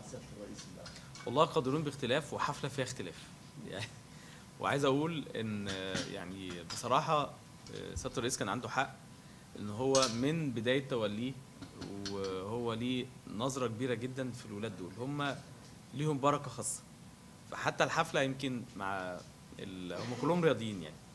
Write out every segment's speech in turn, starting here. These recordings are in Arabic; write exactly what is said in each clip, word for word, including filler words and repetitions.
سياده الرئيس بقى؟ والله قادرون باختلاف وحفله فيها اختلاف يعني. وعايز اقول ان يعني بصراحه سياده الرئيس كان عنده حق ان هو من بدايه توليه وهو ليه نظره كبيره جدا في الولاد دول، هم ليهم بركه خاصه. فحتى الحفله يمكن مع هم كلهم رياضيين يعني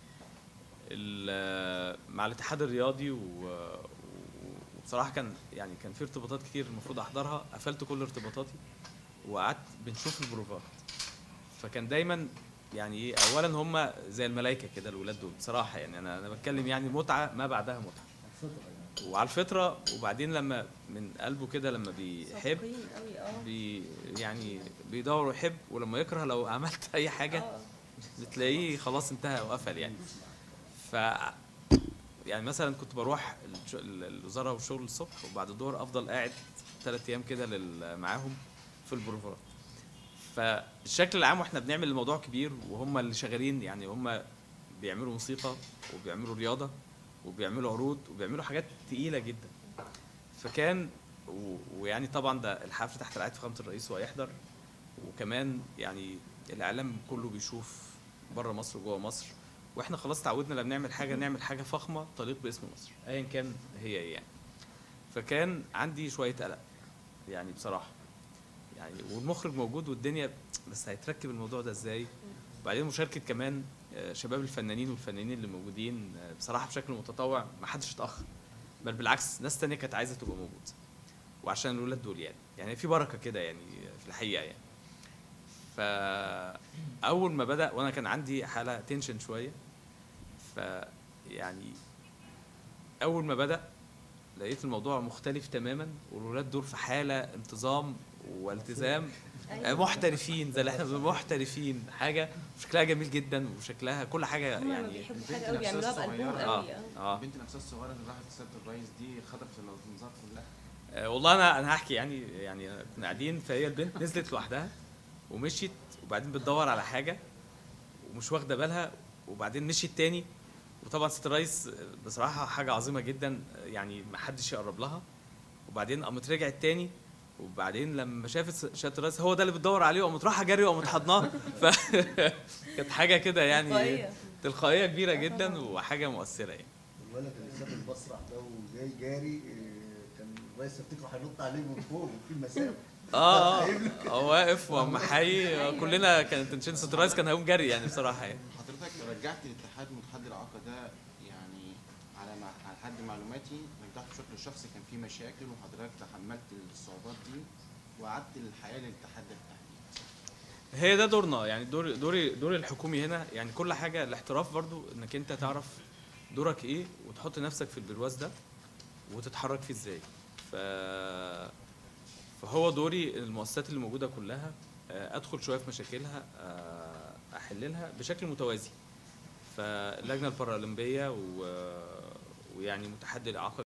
مع الاتحاد الرياضي، وبصراحه كان يعني كان في ارتباطات كتير المفروض احضرها، قفلت كل ارتباطاتي وقعدت بنشوف البروفات. فكان دايما يعني ايه، اولا هم زي الملائكه كده الولاد دول بصراحه يعني، انا انا بتكلم يعني متعه ما بعدها متعه وعلى الفطره. وبعدين لما من قلبه كده لما بيحب بي يعني بيدور ويحب، ولما يكره لو عملت اي حاجه بتلاقيه خلاص انتهى وقفل يعني. ف يعني مثلا كنت بروح الوزاره والشغل الصبح، وبعد الظهر افضل قاعد ثلاث ايام كده معاهم في البروفات. فالشكل العام واحنا بنعمل الموضوع كبير وهم اللي شغالين يعني، هم بيعملوا موسيقى وبيعملوا رياضه وبيعملوا عروض وبيعملوا حاجات تقيله جدا. فكان ويعني طبعا ده الحفل تحت رعايه فخامه الرئيس وهيحضر، وكمان يعني الاعلام كله بيشوف بره مصر وجوه مصر، واحنا خلاص تعودنا لما نعمل حاجه نعمل حاجه فخمه تليق باسم مصر ايا كان هي ايه يعني. فكان عندي شويه قلق يعني بصراحه يعني، والمخرج موجود والدنيا، بس هيتركب الموضوع ده ازاي؟ وبعدين مشاركه كمان شباب الفنانين والفنانين اللي موجودين بصراحه بشكل متطوع، ما حدش اتاخر، بل بالعكس ناس تانية كانت عايزه تبقى موجوده وعشان الولاد دول يعني يعني في بركه كده يعني في الحقيقه يعني. فاول ما بدا وانا كان عندي حاله تنشن شويه، فيعني اول ما بدا لقيت الموضوع مختلف تماما، والولاد دول في حاله انتظام والتزام محترفين زي اللي احنا بنقول محترفين، حاجه شكلها جميل جدا وشكلها كل حاجه يعني بيحبوا حاجه قوي بيعملوها بقلبهم قوي. اه البنت نفسها الصغيره اللي راحت سياده الرئيس دي خطفت الانظار كلها. آه والله انا انا هحكي يعني يعني كنا قاعدين، فهي البنت نزلت لوحدها ومشيت، وبعدين بتدور على حاجه ومش واخده بالها، وبعدين مشيت تاني. وطبعا سياده الرئيس بصراحه حاجه عظيمه جدا يعني ما حدش يقرب لها. وبعدين قامت رجعت تاني، وبعدين لما شافت سياده الرئيس هو ده اللي بتدور عليه، وقامت رايحه جري وقامت حضناه. فكانت حاجه كده يعني تلقائيه كبيره جدا وحاجه مؤثره يعني. الولد اللي ساب المسرح ده وجاي جاري كان الرئيس يفتكره هينط عليه من فوق وفي مسافه. اه اه واقف ومحيي كلنا، كانت تنشن سياده الرئيس كان هيقوم جري يعني بصراحه يعني. حضرتك رجعت الاتحاد متحد الاعاقه ده يعني على ما على حد معلوماتي رجعت بشكل شخصي، كان في مشاكل وحضرتك تحملت الصعوبات دي وقعدت الحياه للاتحاد بالتحديد. هي ده دورنا يعني، دور دوري دور الحكومي هنا يعني. كل حاجه الاحتراف برضو انك انت تعرف دورك ايه وتحط نفسك في البرواز ده وتتحرك فيه ازاي. ف فهو دوري المؤسسات اللي موجوده كلها ادخل شويه في مشاكلها احللها بشكل متوازي. فاللجنه البارالمبيه ويعني متحدي الاعاقه